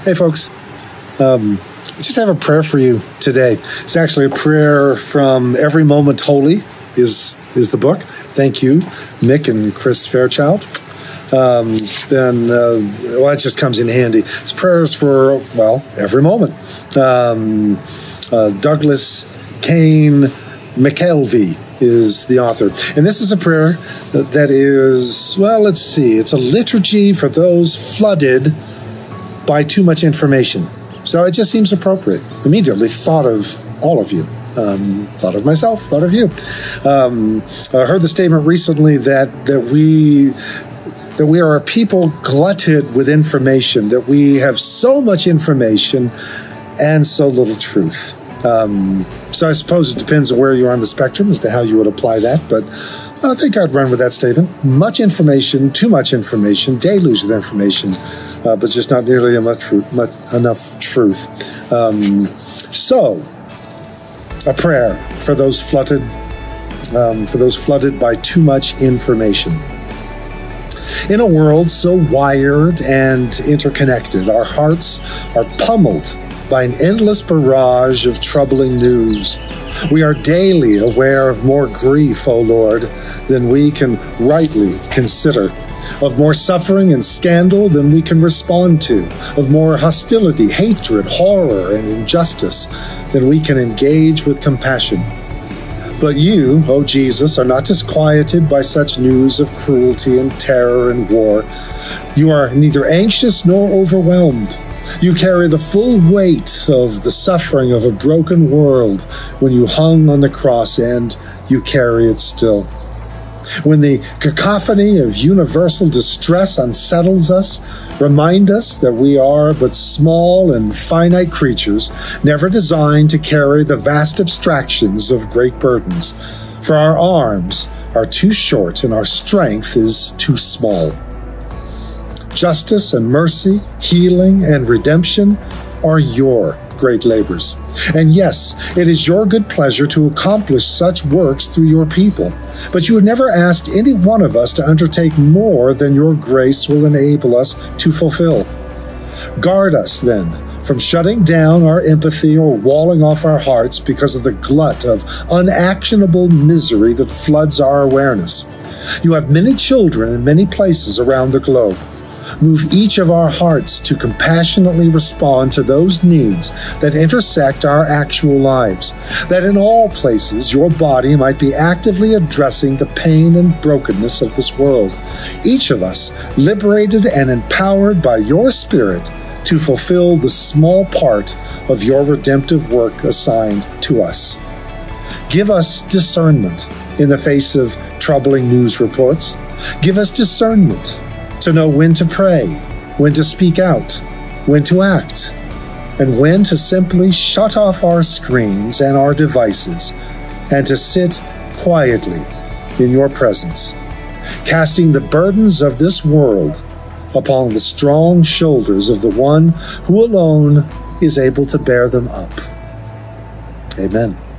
Hey, folks. I just have a prayer for you today. It's actually a prayer from Every Moment Holy is the book. Thank you, Mick and Chris Fairchild. It just comes in handy. It's prayers for, every moment. Douglas Kane McKelvey is the author. And this is a prayer that is, it's a liturgy for those flooded by too much information. So it just seems appropriate. Immediately thought of all of you. Thought of myself, thought of you. I heard the statement recently that we are a people glutted with information, that we have so much information and so little truth. So I suppose it depends on where you are on the spectrum as to how you would apply that, but I think I'd run with that statement. Much information, too much information, deluge with information, but just not nearly enough truth. So, a prayer for those flooded by too much information. In a world so wired and interconnected, our hearts are pummeled by an endless barrage of troubling news. We are daily aware of more grief, O Lord, than we can rightly consider, of more suffering and scandal than we can respond to, of more hostility, hatred, horror, and injustice than we can engage with compassion. But you, O Jesus, are not disquieted by such news of cruelty and terror and war. You are neither anxious nor overwhelmed. You carry the full weight of the suffering of a broken world when you hung on the cross, and you carry it still. When the cacophony of universal distress unsettles us, remind us that we are but small and finite creatures, never designed to carry the vast abstractions of great burdens, for our arms are too short and our strength is too small. Justice and mercy, healing and redemption are your great labors. And yes, it is your good pleasure to accomplish such works through your people. But you have never asked any one of us to undertake more than your grace will enable us to fulfill. Guard us, then, from shutting down our empathy or walling off our hearts because of the glut of unactionable misery that floods our awareness. You have many children in many places around the globe. Move each of our hearts to compassionately respond to those needs that intersect our actual lives, that in all places your body might be actively addressing the pain and brokenness of this world. Each of us liberated and empowered by your Spirit to fulfill the small part of your redemptive work assigned to us. Give us discernment in the face of troubling news reports. Give us discernment to know when to pray, when to speak out, when to act, and when to simply shut off our screens and our devices and to sit quietly in your presence, casting the burdens of this world upon the strong shoulders of the one who alone is able to bear them up. Amen.